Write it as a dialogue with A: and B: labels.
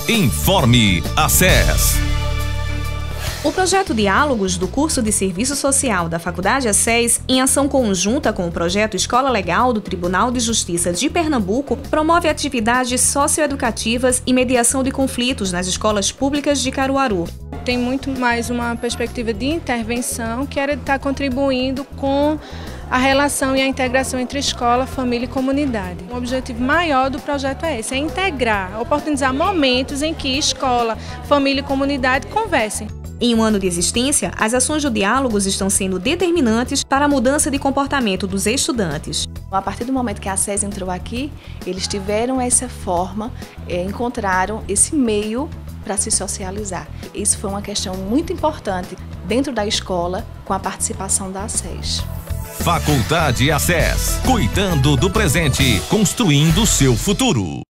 A: Informe ACES.
B: O projeto Diálogos do curso de Serviço Social da Faculdade ACES, em ação conjunta com o projeto Escola Legal do Tribunal de Justiça de Pernambuco, promove atividades socioeducativas e mediação de conflitos nas escolas públicas de Caruaru.
C: Tem muito mais uma perspectiva de intervenção, que era estar contribuindo com a relação e a integração entre escola, família e comunidade. O objetivo maior do projeto é esse, é integrar, oportunizar momentos em que escola, família e comunidade conversem.
B: Em um ano de existência, as ações do Diálogos estão sendo determinantes para a mudança de comportamento dos estudantes.
D: A partir do momento que a ACES entrou aqui, eles tiveram essa forma, encontraram esse meio para se socializar. Isso foi uma questão muito importante dentro da escola com a participação da ACES.
A: Faculdade ACES, cuidando do presente, construindo seu futuro.